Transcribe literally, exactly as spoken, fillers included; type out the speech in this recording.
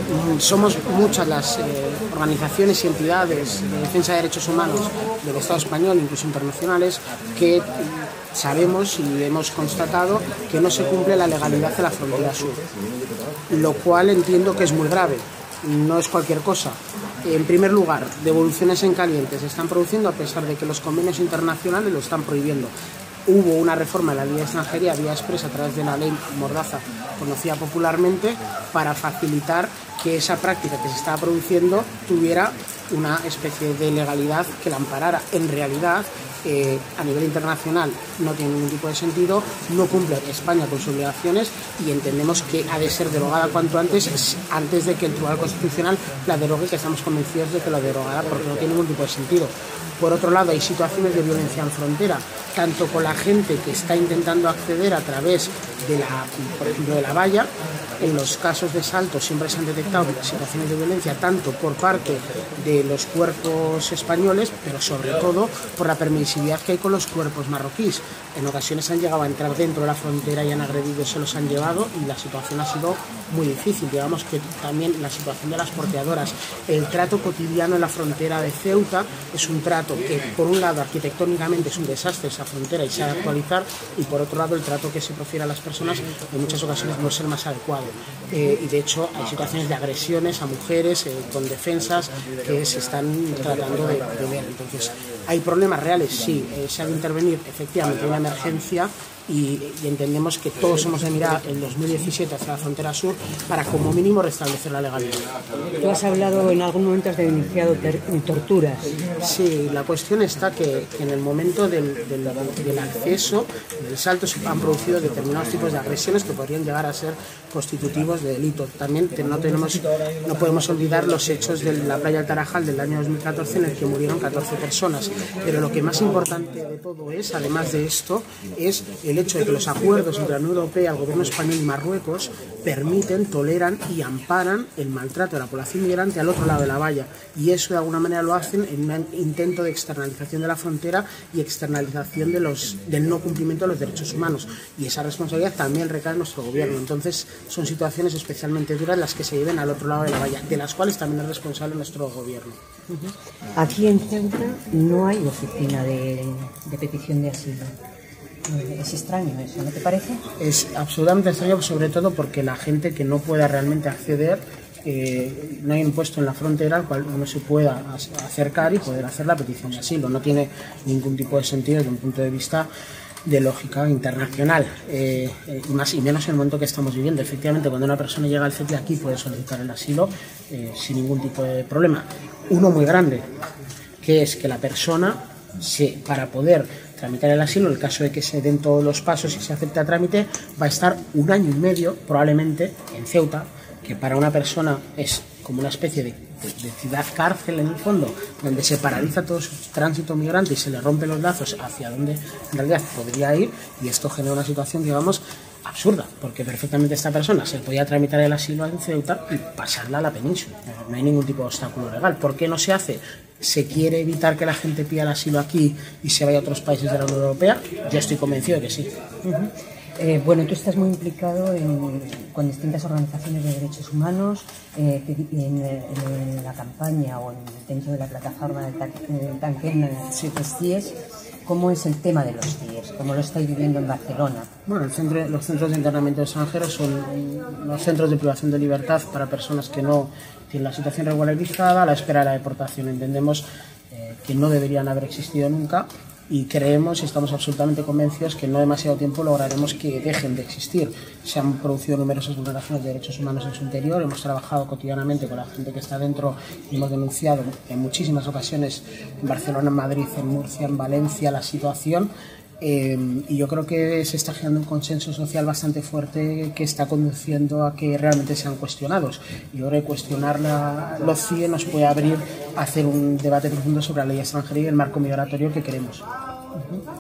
somos muchas las eh, organizaciones y entidades de defensa de derechos humanos del Estado español, incluso internacionales, que sabemos y hemos constatado que no se cumple la legalidad de la frontera sur, lo cual entiendo que es muy grave. No es cualquier cosa. En primer lugar, devoluciones en caliente se están produciendo a pesar de que los convenios internacionales lo están prohibiendo. Hubo una reforma de la ley de extranjería vía expresa a través de la ley Mordaza, conocida popularmente, para facilitar que esa práctica que se estaba produciendo tuviera una especie de legalidad que la amparara. En realidad, eh, a nivel internacional no tiene ningún tipo de sentido, no cumple España con sus obligaciones y entendemos que ha de ser derogada cuanto antes, antes de que el Tribunal Constitucional la derogue, que estamos convencidos de que la derogará porque no tiene ningún tipo de sentido. Por otro lado, hay situaciones de violencia en frontera, tanto con la gente que está intentando acceder a través de la, por ejemplo, de la valla. En los casos de salto siempre se han detectado situaciones de violencia tanto por parte de los cuerpos españoles, pero sobre todo por la permisividad que hay con los cuerpos marroquíes. En ocasiones han llegado a entrar dentro de la frontera y han agredido, se los han llevado y la situación ha sido muy difícil. Digamos que también la situación de las porteadoras, el trato cotidiano en la frontera de Ceuta es un trato que por un lado arquitectónicamente es un desastre esa frontera y se ha de actualizar, y por otro lado el trato que se profiere a las personas en muchas ocasiones no es el más adecuado. Eh, y de hecho hay situaciones de agresiones a mujeres eh, con defensas que se están tratando de, de ver. Entonces, ¿hay problemas reales? Sí, eh, se ha de intervenir efectivamente en una emergencia. Y, y entendemos que todos hemos de mirar el dos mil diecisiete hacia la frontera sur para como mínimo restablecer la legalidad. Tú has hablado, en algún momento has denunciado torturas. Sí, la cuestión está que, que en el momento del, del, del acceso, del salto, se han producido determinados tipos de agresiones que podrían llegar a ser constitutivos de delito. También no, tenemos, no podemos olvidar los hechos de la playa del Tarajal del año dos mil catorce en el que murieron catorce personas. Pero lo que más importante de todo es, además de esto, es el el hecho de que los acuerdos entre la Unión Europea, el gobierno español y Marruecos permiten, toleran y amparan el maltrato de la población migrante al otro lado de la valla, y eso de alguna manera lo hacen en un intento de externalización de la frontera y externalización de los, del no cumplimiento de los derechos humanos, y esa responsabilidad también recae en nuestro gobierno. Entonces son situaciones especialmente duras las que se viven al otro lado de la valla, de las cuales también es responsable nuestro gobierno. Uh-huh. Aquí en Ceuta no hay oficina de, de petición de asilo. Es extraño eso, ¿no te parece? Es absolutamente extraño, sobre todo porque la gente que no pueda realmente acceder, eh, no hay un puesto en la frontera al cual uno se pueda acercar y poder hacer la petición de asilo. No tiene ningún tipo de sentido desde un punto de vista de lógica internacional, eh, eh, y más y menos en el momento que estamos viviendo. Efectivamente, cuando una persona llega al C E T I aquí puede solicitar el asilo eh, sin ningún tipo de problema. Uno muy grande, que es que la persona, se, para poder tramitar el asilo, en el caso de que se den todos los pasos y se acepte el trámite, va a estar un año y medio probablemente en Ceuta, que para una persona es como una especie de, de, de ciudad cárcel en el fondo, donde se paraliza todo su tránsito migrante y se le rompen los lazos hacia donde en realidad podría ir, y esto genera una situación, digamos, absurda, porque perfectamente esta persona se podía tramitar el asilo en Ceuta y pasarla a la península. No hay ningún tipo de obstáculo legal. ¿Por qué no se hace? ¿Se quiere evitar que la gente pida el asilo aquí y se vaya a otros países de la Unión Europea? Yo estoy convencido de que sí. Uh-huh. Eh, bueno, tú estás muy implicado en, con distintas organizaciones de derechos humanos, eh, en, en la campaña o en, dentro de la plataforma del Tanquén Sies. ¿Cómo es el tema de los C I E S? ¿Cómo lo estáis viviendo en Barcelona? Bueno, el centro, los centros de internamiento extranjeros son los centros de privación de libertad para personas que no tienen la situación regularizada a la espera de la deportación. Entendemos eh, que no deberían haber existido nunca, y creemos y estamos absolutamente convencidos que no demasiado tiempo lograremos que dejen de existir. Se han producido numerosas vulneraciones de derechos humanos en su interior, hemos trabajado cotidianamente con la gente que está dentro y hemos denunciado en muchísimas ocasiones en Barcelona, en Madrid, en Murcia, en Valencia la situación. Eh, y yo creo que se está generando un consenso social bastante fuerte que está conduciendo a que realmente sean cuestionados. Y ahora cuestionar la, los C I E nos puede abrir a hacer un debate profundo sobre la ley extranjería y el marco migratorio que queremos. Uh-huh.